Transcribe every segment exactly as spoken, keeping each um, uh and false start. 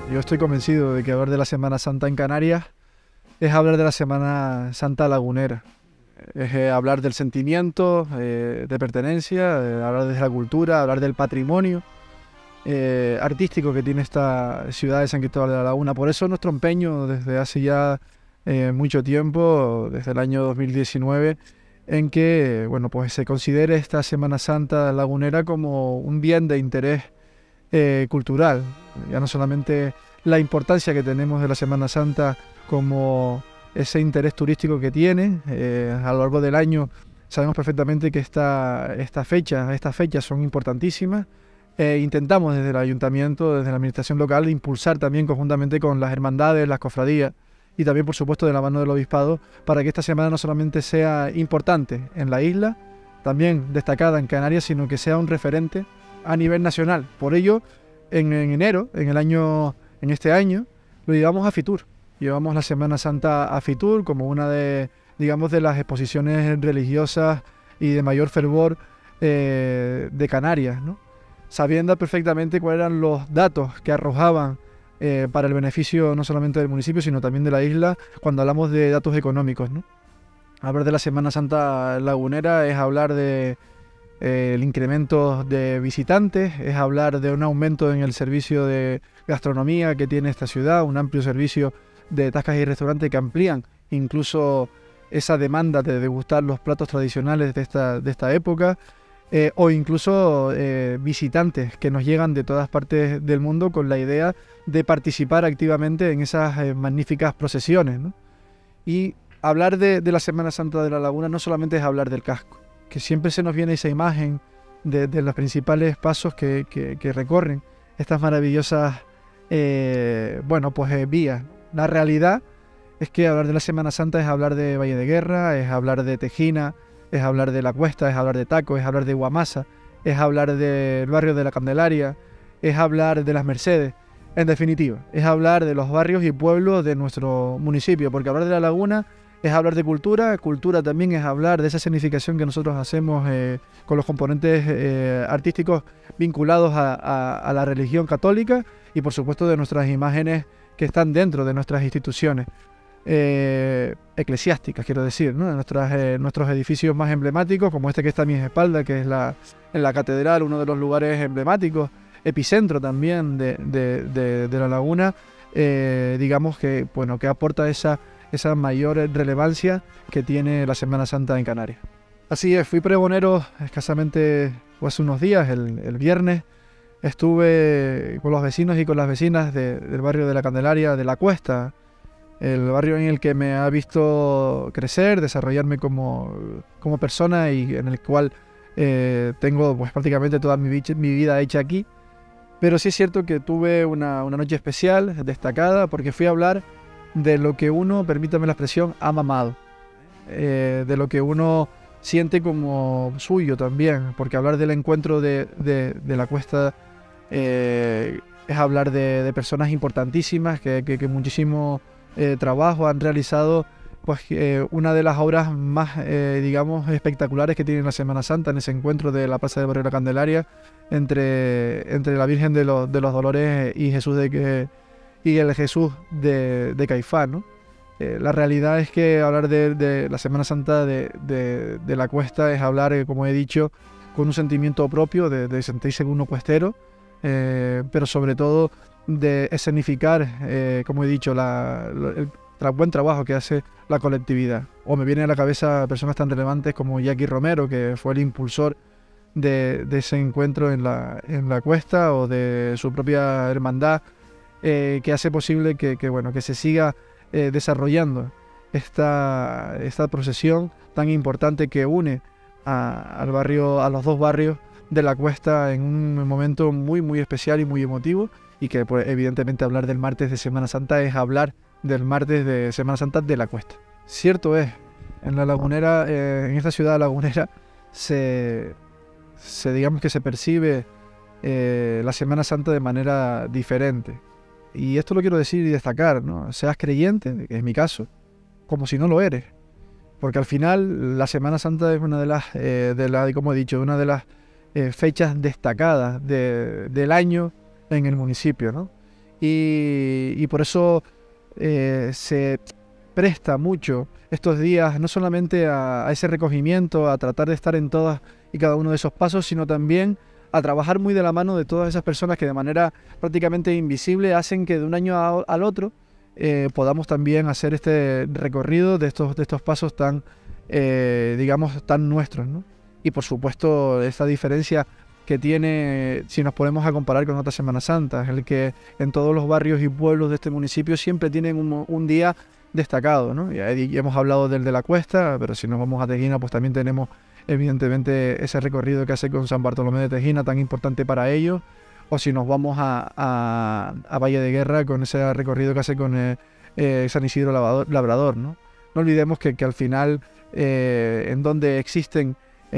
Yo estoy convencido de que hablar de la Semana Santa en Canarias es hablar de la Semana Santa lagunera. Es eh, hablar del sentimiento, eh, de pertenencia, eh, hablar de la cultura, hablar del patrimonio eh, artístico que tiene esta ciudad de San Cristóbal de la Laguna. Por eso nuestro empeño desde hace ya eh, mucho tiempo, desde el año dos mil diecinueve, en que bueno, pues se considere esta Semana Santa lagunera como un bien de interés eh, cultural. Ya no solamente la importancia que tenemos de la Semana Santa como ese interés turístico que tiene eh, a lo largo del año. Sabemos perfectamente que esta, esta fecha, estas fechas son importantísimas. Eh, intentamos desde el ayuntamiento, desde la administración local, impulsar también conjuntamente con las hermandades, las cofradías y también por supuesto de la mano del obispado, para que esta semana no solamente sea importante en la isla, también destacada en Canarias, sino que sea un referente a nivel nacional. Por ello, en, en enero, en el año, en este año, lo llevamos a Fitur. Llevamos la Semana Santa a Fitur como una de, digamos, de las exposiciones religiosas y de mayor fervor eh, de Canarias, ¿no? Sabiendo perfectamente cuáles eran los datos que arrojaban eh, para el beneficio no solamente del municipio, sino también de la isla, cuando hablamos de datos económicos, ¿no? Hablar de la Semana Santa lagunera es hablar de eh, el incremento de visitantes, es hablar de un aumento en el servicio de gastronomía que tiene esta ciudad, un amplio servicio de tascas y restaurantes que amplían incluso esa demanda de degustar los platos tradicionales de esta, de esta época, eh, o incluso eh, visitantes que nos llegan de todas partes del mundo con la idea de participar activamente en esas eh, magníficas procesiones, ¿no? Y hablar de, de la Semana Santa de la Laguna no solamente es hablar del casco, que siempre se nos viene esa imagen de, de los principales pasos que, que, que recorren estas maravillosas eh, bueno, pues, eh, vías. La realidad es que hablar de la Semana Santa es hablar de Valle de Guerra, es hablar de Tejina, es hablar de La Cuesta, es hablar de Taco, es hablar de Guamasa, es hablar del barrio de la Candelaria, es hablar de las Mercedes. En definitiva, es hablar de los barrios y pueblos de nuestro municipio, porque hablar de la laguna es hablar de cultura, cultura también es hablar de esa significación que nosotros hacemos eh, con los componentes eh, artísticos vinculados a, a, a la religión católica y por supuesto de nuestras imágenes que están dentro de nuestras instituciones eh, eclesiásticas, quiero decir, ¿no? Nuestras, eh, nuestros edificios más emblemáticos, como este que está a mi espalda, que es la, en la catedral, uno de los lugares emblemáticos, epicentro también de, de, de, de la laguna, eh, digamos que, bueno, que aporta esa, esa mayor relevancia que tiene la Semana Santa en Canarias. Así es, fui pregonero escasamente o hace unos días, el, el viernes. Estuve con los vecinos y con las vecinas de, del barrio de la Candelaria, de La Cuesta, el barrio en el que me ha visto crecer, desarrollarme como, como persona y en el cual eh, tengo pues, prácticamente toda mi, mi vida hecha aquí. Pero sí es cierto que tuve una, una noche especial, destacada, porque fui a hablar de lo que uno, permítame la expresión, ha mamado, eh, de lo que uno siente como suyo también, porque hablar del encuentro de, de, de La Cuesta eh, es hablar de, de personas importantísimas que, que, que muchísimo eh, trabajo han realizado pues eh, una de las obras más eh, digamos espectaculares que tiene la Semana Santa, en ese encuentro de la Plaza de Barrio de la Candelaria entre, entre la Virgen de los, de los Dolores y Jesús de que, y el Jesús de, de Caifás, ¿no? Eh, la realidad es que hablar de, de la Semana Santa de, de, de La Cuesta es hablar, eh, como he dicho, con un sentimiento propio de, de sentirse uno cuestero, eh, pero sobre todo de escenificar, eh, como he dicho, la, el, el buen trabajo que hace la colectividad. O me vienen a la cabeza personas tan relevantes como Jackie Romero, que fue el impulsor de, de ese encuentro en la, en la Cuesta, o de su propia hermandad, eh, que hace posible que, que, bueno, que se siga eh, desarrollando esta, esta procesión tan importante que une a, al barrio, a los dos barrios de La Cuesta en un momento muy muy especial y muy emotivo, y que pues, evidentemente hablar del martes de Semana Santa es hablar del martes de Semana Santa de La Cuesta. Cierto es, en la lagunera, eh, en esta ciudad lagunera, se, se digamos que se percibe eh, la Semana Santa de manera diferente. Y esto lo quiero decir y destacar, ¿no? Seas creyente, que es mi caso, como si no lo eres. Porque al final la Semana Santa es una de las, eh, de la, como he dicho, una de las eh, fechas destacadas de, del año en el municipio, ¿no? y, y por eso eh, se presta mucho estos días no solamente a, a ese recogimiento, a tratar de estar en todas y cada uno de esos pasos, sino también a trabajar muy de la mano de todas esas personas que de manera prácticamente invisible hacen que de un año a, al otro eh, podamos también hacer este recorrido de estos, de estos pasos tan, eh, digamos, tan nuestros, ¿no? Y por supuesto esta diferencia que tiene, si nos ponemos a comparar con otras Semanas Santas, el que en todos los barrios y pueblos de este municipio siempre tienen un, un día destacado, ¿no? Ya, ya hemos hablado del de la Cuesta, pero si nos vamos a Tejina, pues también tenemos evidentemente ese recorrido que hace con San Bartolomé de Tejina, tan importante para ellos, o si nos vamos a, a, a Valle de Guerra con ese recorrido que hace con eh, eh, San Isidro Labrador, Labrador, ¿no? No olvidemos que, que al final, eh, en donde existen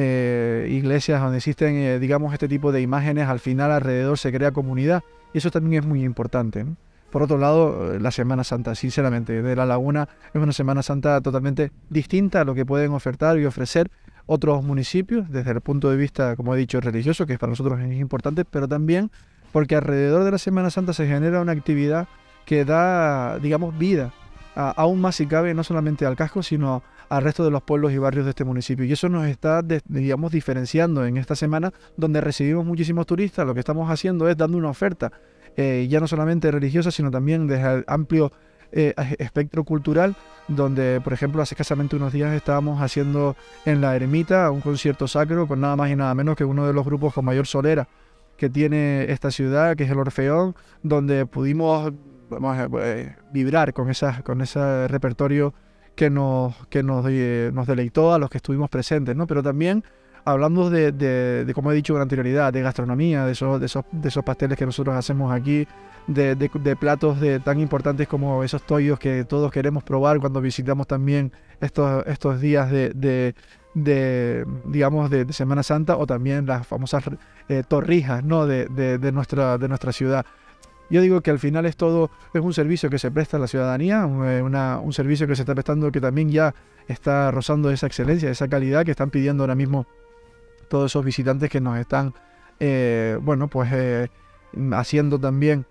eh, iglesias, donde existen, eh, digamos, este tipo de imágenes, al final alrededor se crea comunidad, y eso también es muy importante, ¿no? Por otro lado, la Semana Santa, sinceramente, de La Laguna es una Semana Santa totalmente distinta a lo que pueden ofertar y ofrecer otros municipios, desde el punto de vista, como he dicho, religioso, que para nosotros es importante, pero también porque alrededor de la Semana Santa se genera una actividad que da, digamos, vida, a, aún más si cabe, no solamente al casco, sino al resto de los pueblos y barrios de este municipio. Y eso nos está, de, digamos, diferenciando en esta semana, donde recibimos muchísimos turistas. Lo que estamos haciendo es dando una oferta, eh, ya no solamente religiosa, sino también desde el amplio eh, espectro cultural, donde, por ejemplo, hace escasamente unos días estábamos haciendo en la Ermita un concierto sacro con nada más y nada menos que uno de los grupos con mayor solera que tiene esta ciudad, que es el Orfeón, donde pudimos vamos a, eh, vibrar con, esas, con ese repertorio que nos, que nos, eh, nos deleitó a los que estuvimos presentes, ¿no? Pero también hablamos de, de, de, como he dicho con anterioridad, de gastronomía, de esos, de esos, de esos pasteles que nosotros hacemos aquí, de, de, de platos de, tan importantes como esos toyos que todos queremos probar cuando visitamos también estos, estos días de, de, de digamos, de, de Semana Santa, o también las famosas eh, torrijas, ¿no? de, de, de, nuestra, de nuestra ciudad. Yo digo que al final es todo, es un servicio que se presta a la ciudadanía, una, un servicio que se está prestando que también ya está rozando esa excelencia, esa calidad que están pidiendo ahora mismo todos esos visitantes que nos están, eh, bueno, pues eh, haciendo también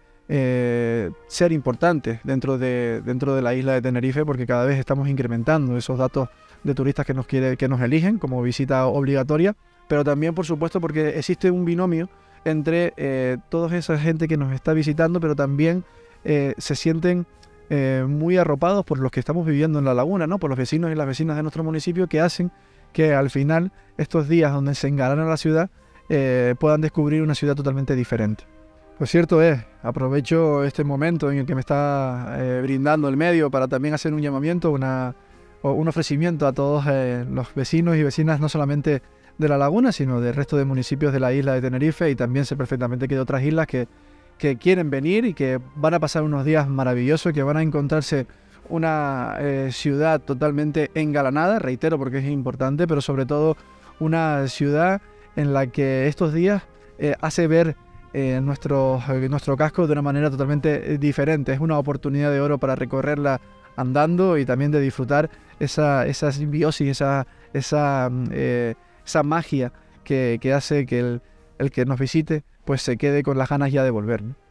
eh, ser importantes dentro de, dentro de la isla de Tenerife, porque cada vez estamos incrementando esos datos de turistas que nos, quiere, que nos eligen como visita obligatoria, pero también, por supuesto, porque existe un binomio entre eh, toda esa gente que nos está visitando, pero también eh, se sienten eh, muy arropados por los que estamos viviendo en La Laguna, ¿no? Por los vecinos y las vecinas de nuestro municipio, que hacen que al final estos días donde se engalana la ciudad eh, puedan descubrir una ciudad totalmente diferente. Pues cierto es, aprovecho este momento en el que me está eh, brindando el medio para también hacer un llamamiento, una, o un ofrecimiento a todos eh, los vecinos y vecinas, no solamente de La Laguna, sino del resto de municipios de la isla de Tenerife, y también sé perfectamente que de otras islas que, que quieren venir y que van a pasar unos días maravillosos, que van a encontrarse una eh, ciudad totalmente engalanada, reitero porque es importante, pero sobre todo una ciudad en la que estos días eh, hace ver eh, nuestro, eh, nuestro casco de una manera totalmente diferente. Es una oportunidad de oro para recorrerla andando y también de disfrutar esa, esa simbiosis, esa, esa eh, esa magia que, que hace que el, el que nos visite pues se quede con las ganas ya de volver, ¿no?